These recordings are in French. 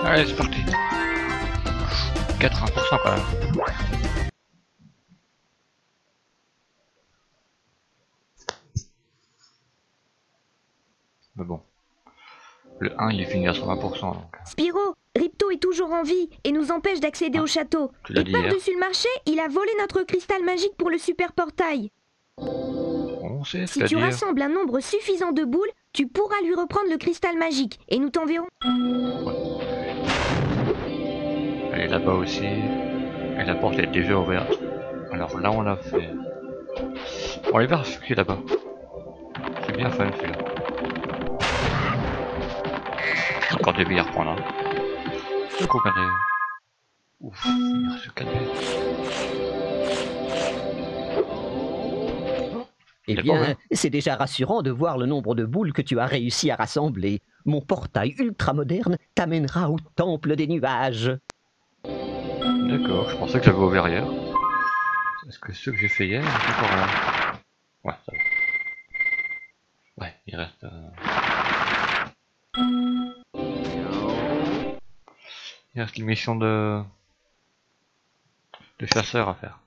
Allez, c'est parti. 80% quand même. Mais bon. Le 1 il est fini à 120% donc. Spyro, Ripto est toujours en vie et nous empêche d'accéder au château. Tu l'as Et dit hier. par-dessus le marché, il a volé notre cristal magique pour le super portail. On sait, Si tu c'est-à-dire. rassembles un nombre suffisant de boules, tu pourras lui reprendre le cristal magique et nous t'enverrons. Elle est là-bas aussi. Et la porte est déjà ouverte. Alors là on l'a fait. On va aller voir ce qui est là-bas. C'est bien fun celui-là. Encore des billes à reprendre hein. Le cocadré. Ouf, il reste 4 billes. Eh Il est bien, pas vrai. c'est déjà rassurant de voir le nombre de boules que tu as réussi à rassembler. Mon portail ultramoderne t'amènera au temple des nuages. D'accord, je pensais que j'avais ouvert hier. Est-ce que ceux que j'ai fait hier, ils sont encore là? Ouais, ça va. Ouais, il reste... Il reste une mission de chasseur à faire.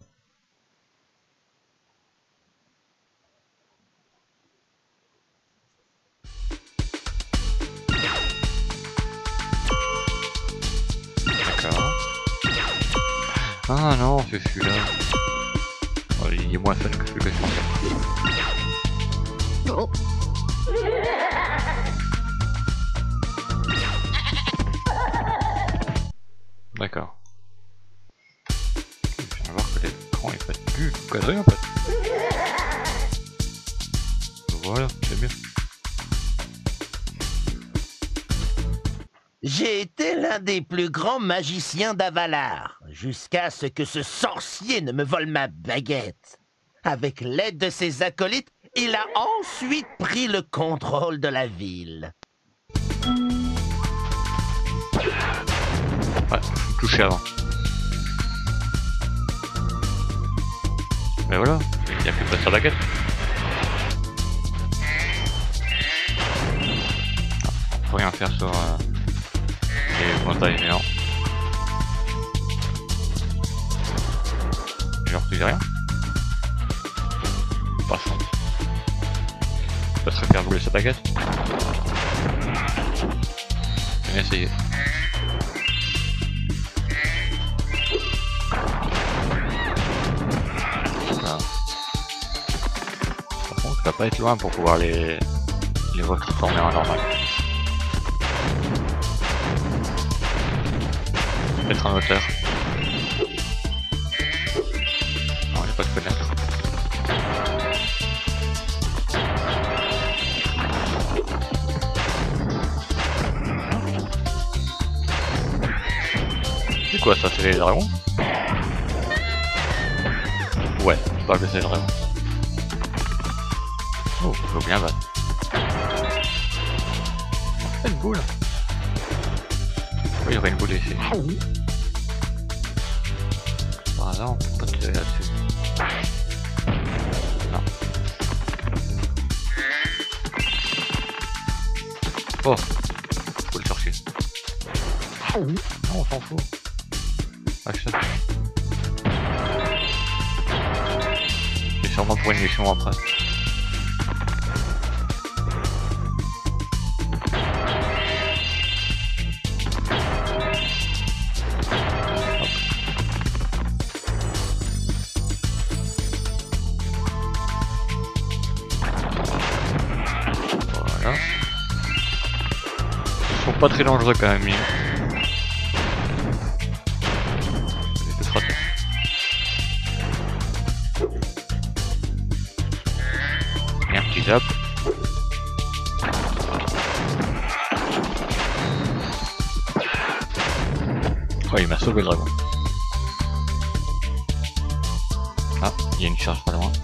D'accord. Ah non, c'est celui-là. Oh, il est moins fun que celui que je pensais. Oh. D'accord. Je viens voir que l'écran est pas du tout cadré en fait. Voilà, c'est mieux. J'ai été l'un des plus grands magiciens d'Avalar, jusqu'à ce que ce sorcier ne me vole ma baguette. Avec l'aide de ses acolytes, il a ensuite pris le contrôle de la ville. Ouais, faut me toucher avant. Mais voilà, il n'y a plus de passer à la quête. Faut rien faire sur les montagnes géants. Genre tu dis rien. Passons. Ça serait faire bouler cette baguette. Je vais essayer. Voilà. Par contre, ça va pas être loin pour pouvoir les transformer en normal. Peut-être en hauteur. Non, il n'y a pas de fenêtre. C'est quoi ça? C'est les dragons? Ouais, pas que c'est les dragons. Oh, je veux bien battre. Une boule. Oui, il y aurait une boule ici. Par hasard, on peut pas tirer là-dessus. Non. Oh, faut le chercher. Non, on s'en fout. Action. C'est sûrement pour une mission après. Voilà. Ils sont pas très dangereux quand même. Et un petit zap. Oh, il m'a sauvé le dragon. Ah, il y a une charge pas loin.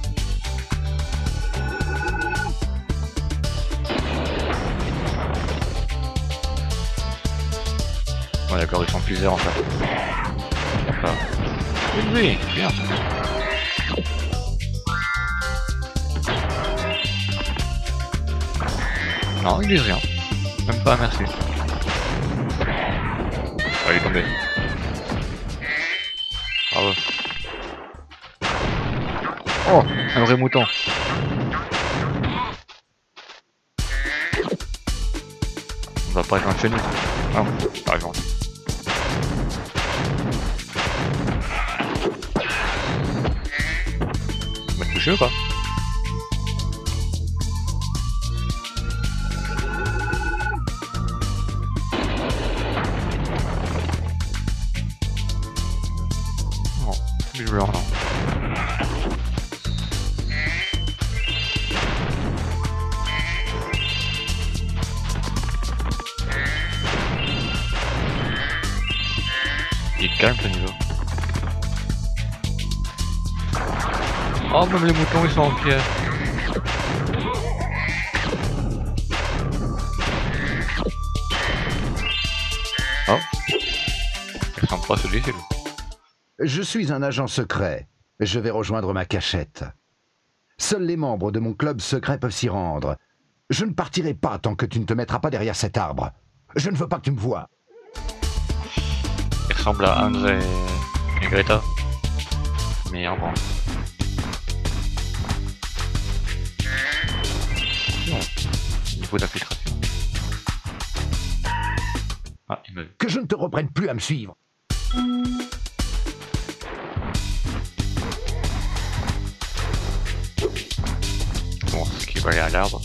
Ouais, d'accord, ils sont plusieurs en fait. D'accord. Oui, bien. Non, ils disent rien. Même pas, merci. il est tombé. Bravo. Oh, un vrai mouton. On va pas être enchaîné. Non, par exemple. Tu m'as touché ou pas? Non, visiblement non. Il est calme ce niveau. Oh, même les moutons ils sont en piège. Oh, il ressemble pas à celui-ci. Je suis un agent secret. Je vais rejoindre ma cachette. Seuls les membres de mon club secret peuvent s'y rendre. Je ne partirai pas tant que tu ne te mettras pas derrière cet arbre. Je ne veux pas que tu me vois. Il ressemble à Hans et Greta. Mais en grand. Non. Niveau d'infiltration. Ah, il m'a vu. Que je ne te reprenne plus à me suivre. Bon, ce qui va aller à l'arbre.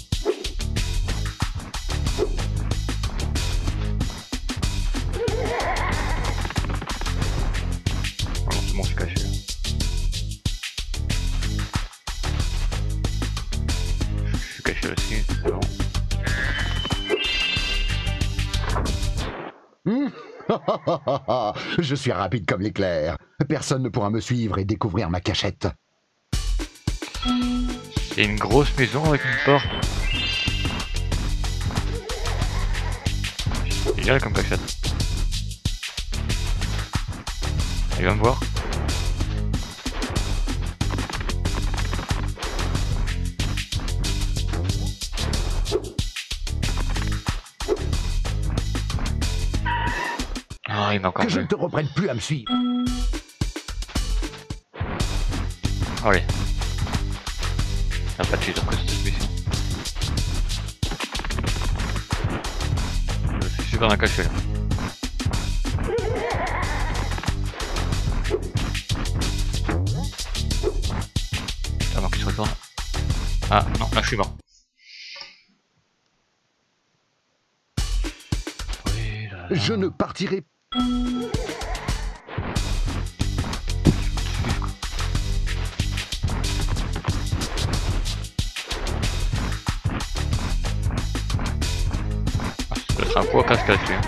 Oh non, tout le monde s'est caché là. Je suis caché aussi, c'est bon. Je suis rapide comme l'éclair. Personne ne pourra me suivre et découvrir ma cachette. C'est une grosse maison avec une porte. C'est génial comme cachette. Il va me voir. Ah, il m'a encore Que je vu. ne te reprenne plus à me suivre. Allez. Il n'y a pas de suite après cette mission. Je suis super bien caché là. Avant qu'il se retourne. Ah non, là je suis mort. Oui, là, là. Je ne partirai. Ça doit être un coup à casse-casse lui.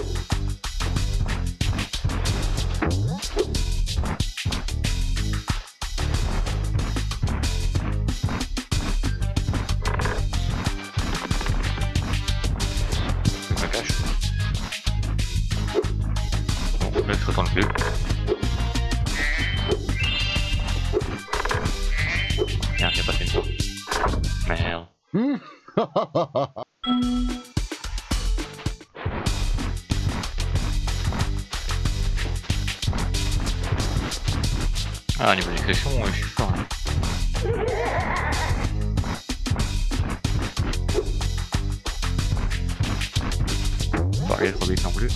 Je me cache. Bon, là je retourne plus. Merde, il a passé une fois. Merde. Ah, niveau discrétion, je suis fort. Hein. Pas aller trop vite non plus.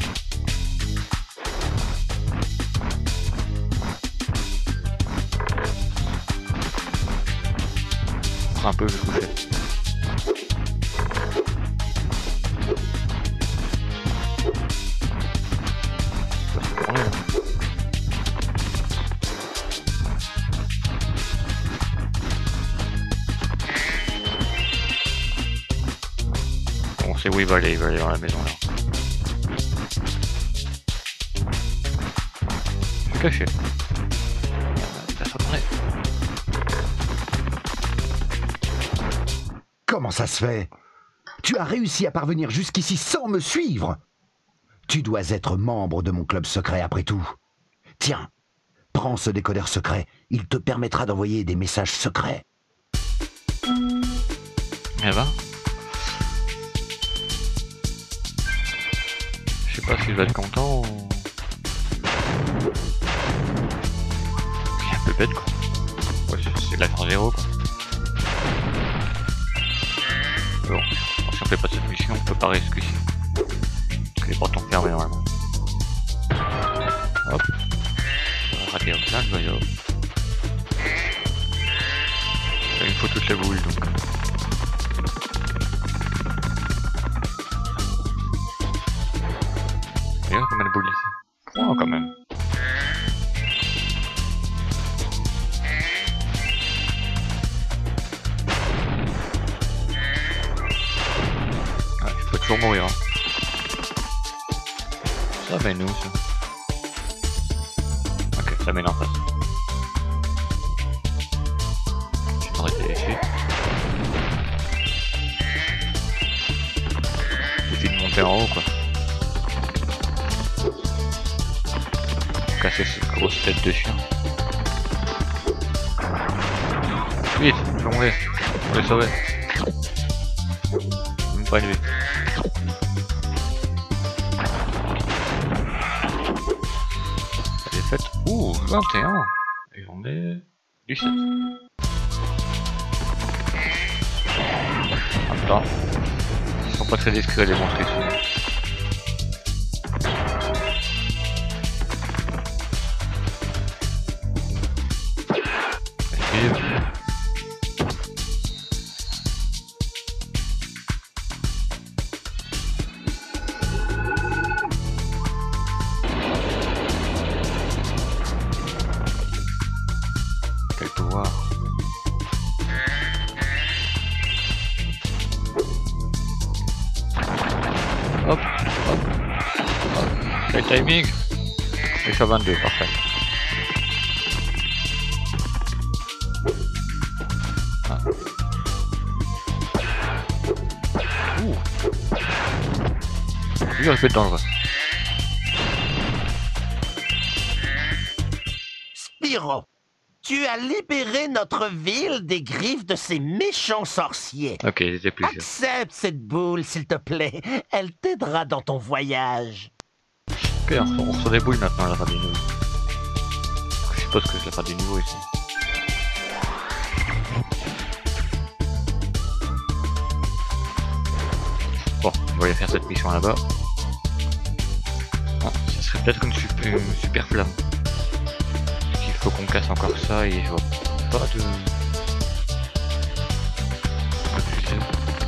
Un peu, je vais coucher. Ça se tourner, là. Bon, c'est où il va aller dans la maison là. Je suis caché. Il va se retourner. Comment ça se fait? Tu as réussi à parvenir jusqu'ici sans me suivre. Tu dois être membre de mon club secret après tout. Tiens, prends ce décodeur secret. Il te permettra d'envoyer des messages secrets. Eh ben. Je sais pas s'il va être content ou... Il est un peu bête quoi. Ouais, c'est de la fin 0 quoi. Bon, si on fait pas cette mission, on peut pas risquer ici. Parce que les portes sont fermées normalement. Hop. On va rater plein de voyants. Il me faut toutes les boules donc. Et là, combien de boules ici? Oh, quand même. Ouais, il faut toujours mourir. Hein. Ça mène où ça? Ok, ça mène en face. Je vais m'arrêter ici. Il suffit de monter en haut quoi. Casser cette grosse tête de chien. Vite, plongez, faut les sauver. Même pas une vie. Elle est faite. Ouh, 21. Et on est 17. Attends. Ils sont pas très discrets les monstres ici. Quel pouvoir. Hop, hop, hop. Quel timing. Et ça 22, parfait. Lui, il peut être dangereux. Spyro, tu as libéré notre ville des griffes de ces méchants sorciers. Ok, il était plusieurs. Accepte cette boule, s'il te plaît. Elle t'aidera dans ton voyage. Ok, on reçoit des boules maintenant à la fin du niveau. Je suppose que c'est la fin du niveau ici. Bon, on va aller faire cette mission là-bas. Ah, ça serait peut-être une super flamme. Il faut qu'on casse encore ça et je vois pas de... fusée.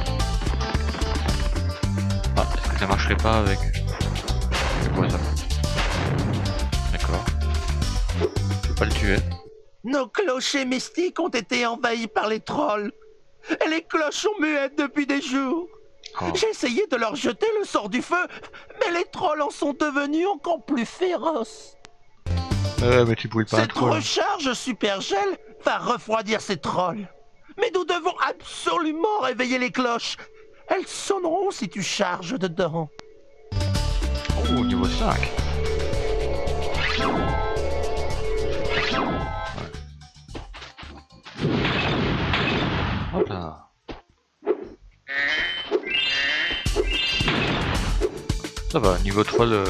Ah, est-ce que ça marcherait pas avec... C'est quoi ça? D'accord. Je vais pas le tuer. Nos clochers mystiques ont été envahis par les trolls. Et les cloches sont muettes depuis des jours. Oh. J'ai essayé de leur jeter le sort du feu, mais les trolls en sont devenus encore plus féroces. Mais tu brûles pas un Cette troll. recharge super gel va refroidir ces trolls. Mais nous devons absolument réveiller les cloches. Elles sonneront si tu charges dedans. Oh, niveau 5. Hop là. Ça va, niveau troll,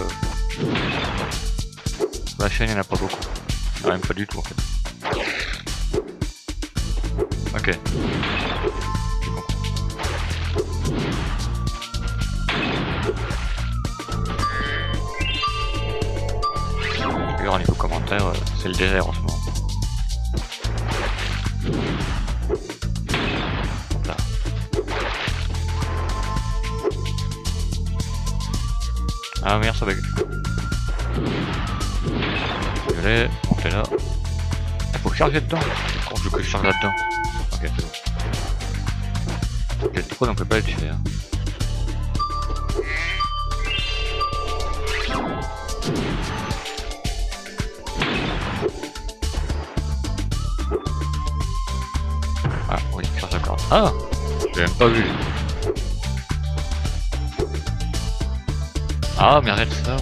la chaîne il n'y en a pas beaucoup. Même pas du tout en fait. Ok. D'ailleurs, niveau commentaire, c'est le désert en ce moment. Hop là. Ah merde, ça bug. Désolé, montez là. Il faut charger dedans. Quand je veux que je charge là-dedans. Ok, c'est bon. Le trop, on peut pas le tuer. Hein. Ah oui, charge encore. Ah, j'ai même pas vu. Ah mais arrête ça.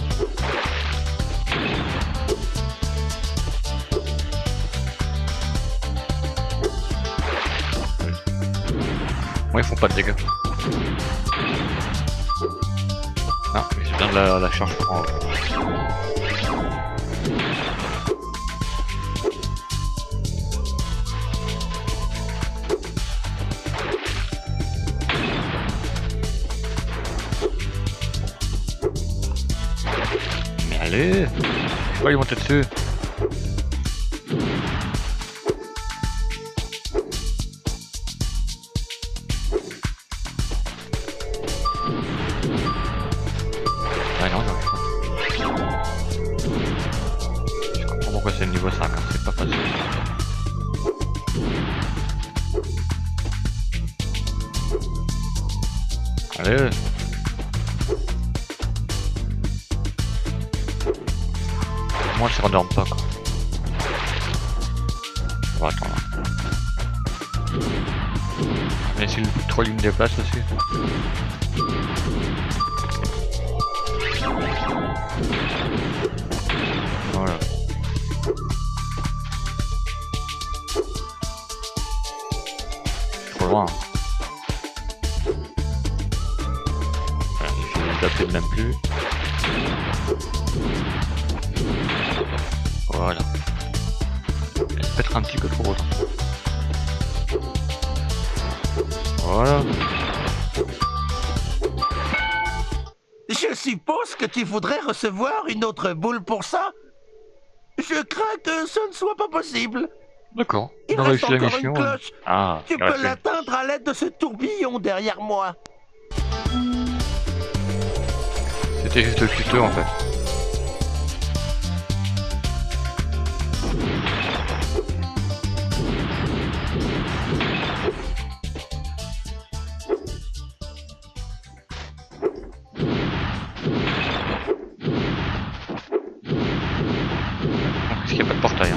Moi ils font pas de dégâts. Non, mais j'ai besoin de la charge pour en haut. Mais allez, je peux pas lui monter dessus. Ouais, non, j'arrive pas. Je comprends pourquoi c'est le niveau 5, hein, c'est pas facile. Allez. Moi, je ne redorme pas, quoi. On va attendre. Mais si le troll il me déplace aussi. Voilà. Trop loin. Voilà, il ne taper même plus. Voilà. Peut-être un petit peu trop haute. Voilà. Je suppose que tu voudrais recevoir une autre boule pour ça? Je crains que ce ne soit pas possible. D'accord. Il On a reste réussi la encore mission. une cloche. Ah, Tu il reste peux une. l'atteindre à l'aide de ce tourbillon derrière moi. C'était juste le tuto en fait. Parce qu'il n'y a pas de portail. Hein.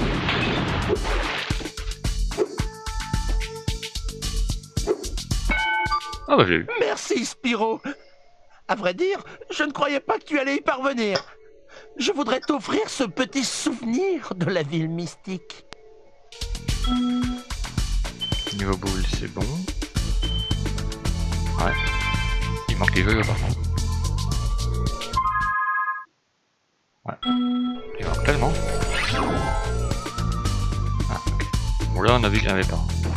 Ah bah j'ai eu. Merci, Spyro. À vrai dire, je ne croyais pas que tu allais y parvenir. Je voudrais t'offrir ce petit souvenir de la ville mystique. Niveau boule, c'est bon. Ouais. Il manque les vœux par contre. Ouais. Il manque tellement. Ah, ok. Bon là on a vu qu'il n'y en avait pas.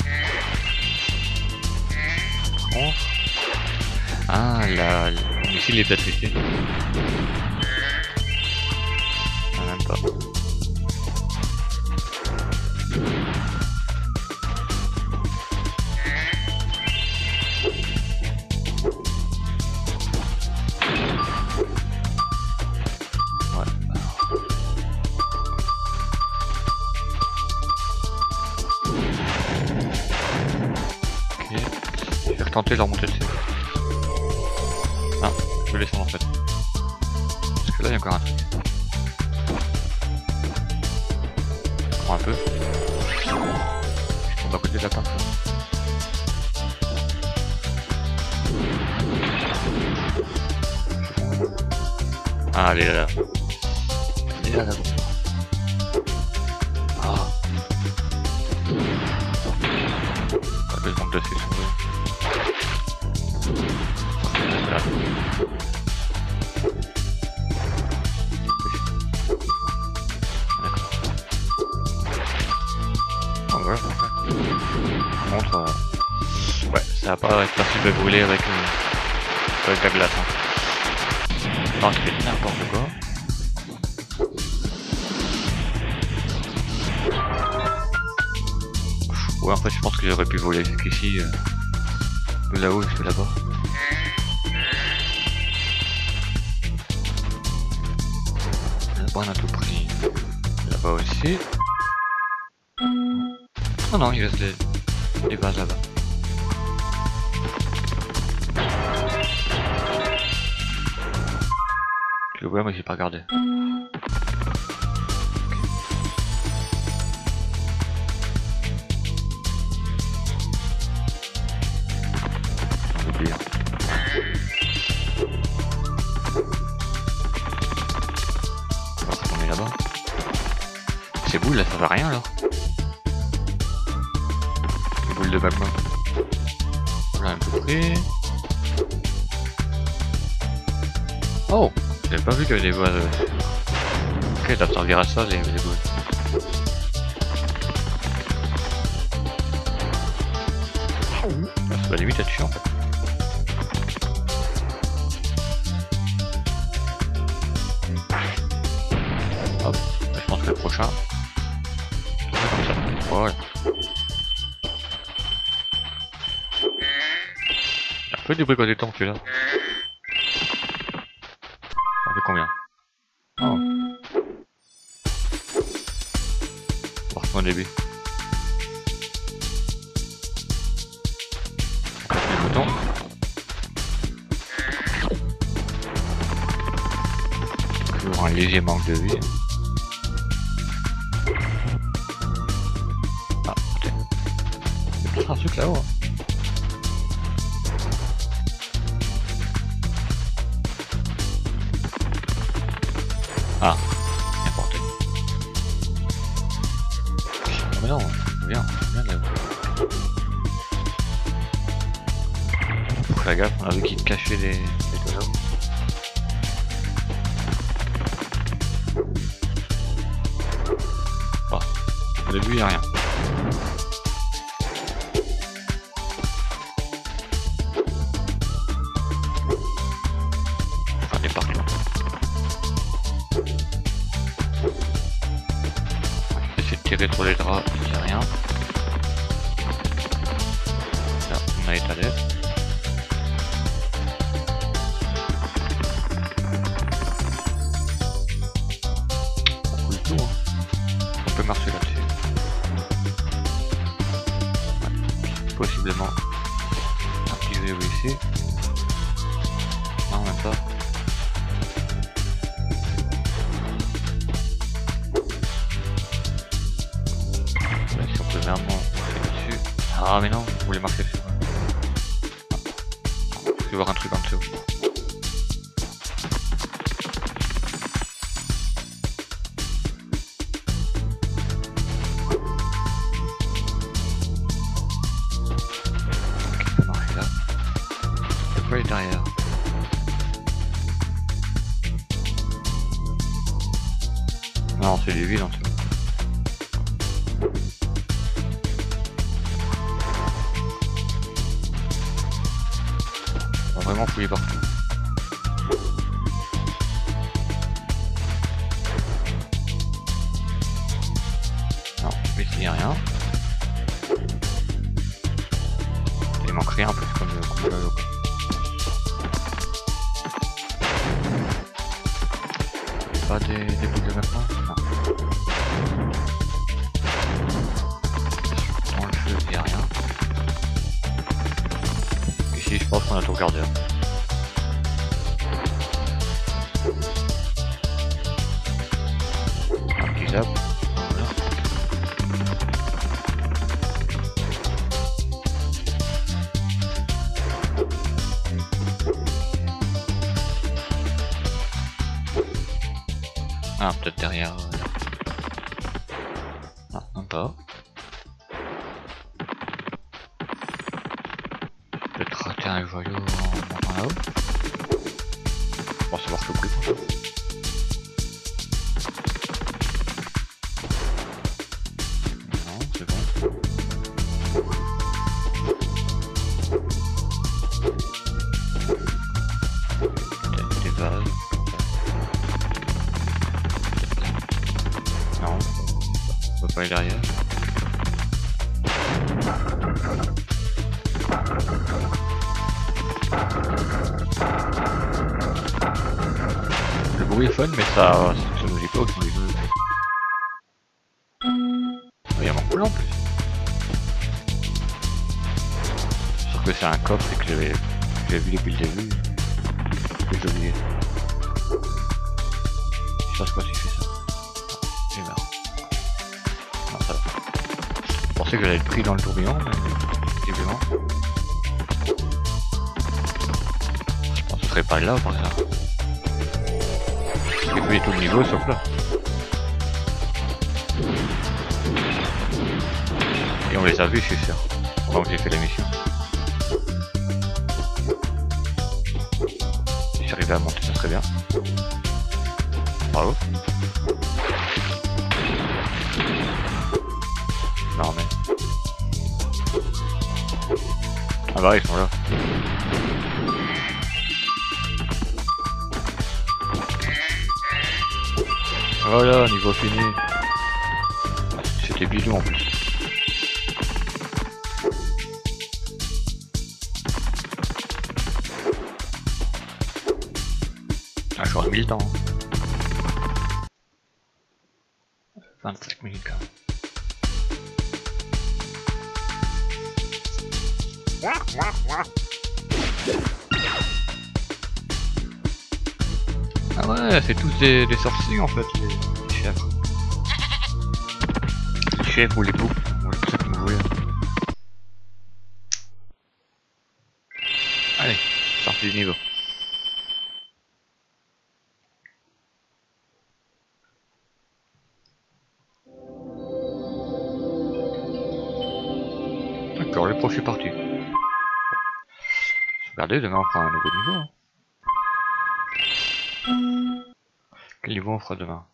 Par contre... Ah, le missile est pétrifié. Ah, même pas. Ouais. Ok. Je vais retenter de leur monter dessus. Ah, je vais descendre en fait. Parce que là il y a encore un truc. Je prends un peu. Je tombe à côté de la pince. Ah, elle est là. Elle est là, bon. Ah. Pas besoin de dessus si on veut. Voilà. D'accord. Oh, voilà. Par contre, ouais, ça va pas être facile de brûler avec la glace. Hein. Non, je fais n'importe quoi. Ouais, en fait, je pense que j'aurais pu voler jusqu'ici, de là-haut jusque là-bas. Là-bas, on a tout pris. Là-bas aussi. Oh non, il reste des bases là-bas. Je le vois, mais j'ai pas regardé. Oublie. On va retourner là-bas. Ces boules là, ça va rien alors. Les boules de magma. Voilà un peu près. Oh, j'avais pas vu qu'il y avait des bois. Ok, ça servira à ça les boules. Ça va limite être chiant en fait. Hop, je pense que le prochain. Comme ça. Voilà. Un peu du bruit côté temps celui-là. Ça fait combien? Oh. On va reprendre au début. Les boutons. Toujours un léger manque de vie. Ah, ok. Il y a peut-être un truc là-haut. Hein. Ah, n'importe quoi. Oh mais non, viens là-haut. Faut faire gaffe, on a vu qu'il cachait les oiseaux. Bon, au début il n'y a rien. Enfin, il est partout. Essayer de tirer sur les draps, il n'y a rien. Là, on a étalé. Marcher là-dessus. Ouais. Possiblement un petit verrou ici. Non, même pas. Là, si on peut vraiment marcher dessus. Ah mais non, vous voulez marcher dessus. Je vais voir un truc en dessous. Derrière. Non, c'est du vide en tout cas. On va vraiment fouiller partout. Non, mais ici il n'y a rien. Il manque rien en plus comme le l'eau. Pas des boules de maintenant? Non. Dans le feu, il n'y a rien. Ici, je pense qu'on a tout regardé. Hein. Un petit zap. Voilà. Ah, peut-être derrière. Ah, même pas. Peut-être rater un joyau en montant là-haut. Pour savoir ce que c'est. Non, c'est bon. Peut-être des vases. Non, on peut pas aller derrière. Le bruit est fun, mais ça nous dit pas où sont les deux. Il y a mon couleur en plus. Sûr que c'est un coffre et que j'avais vu depuis le début. Et j'ai oublié. Je sais pas si je fais ça. J'ai marre. Non, ça va. Je pensais que j'allais être pris dans le tourbillon, mais visiblement. Je pense que ce serait pas là par exemple. J'ai fait tout le niveau sauf là. Et on les a vus, je suis sûr. Pendant que j'ai fait la mission. arriver à monter, ça serait bien. Bravo. Non mais... Ah bah ils sont là. Voilà, niveau fini. C'était bidon en plus. Ah, j'aurais mis le temps. 25 minutes quand même. Ah ouais, c'est tous des sorciers en fait, les chèvres. Les chèvres ou les poux, ou les ça comme vous voulez. Allez, sortez du niveau. D'accord, le prochain est parti. Regardez, demain on fera un nouveau niveau. Hein. Quel niveau on fera demain?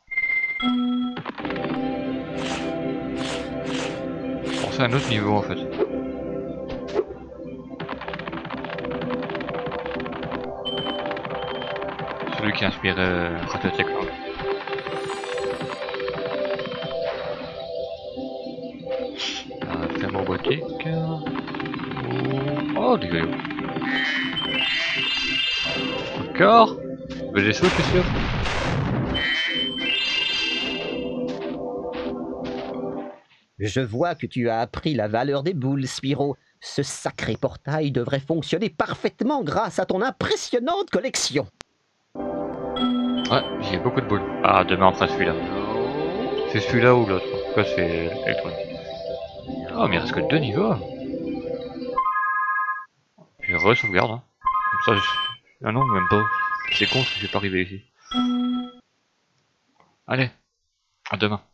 Pensez à un autre niveau en fait. Celui qui inspire Ratchet et Clank. Ferme robotique. Oh, des gaillots. Encore? J'ai sauté, c'est sûr. Je vois que tu as appris la valeur des boules, Spyro. Ce sacré portail devrait fonctionner parfaitement grâce à ton impressionnante collection. Ouais, j'ai beaucoup de boules. Ah, demain on fera celui-là. C'est celui-là ou l'autre? Pourquoi c'est électronique? Oh, mais il reste que 2 niveaux. Je re-sauvegarde. Hein. Comme ça, je... Ah non, même pas. C'est con, je vais pas arriver ici. Allez, à demain.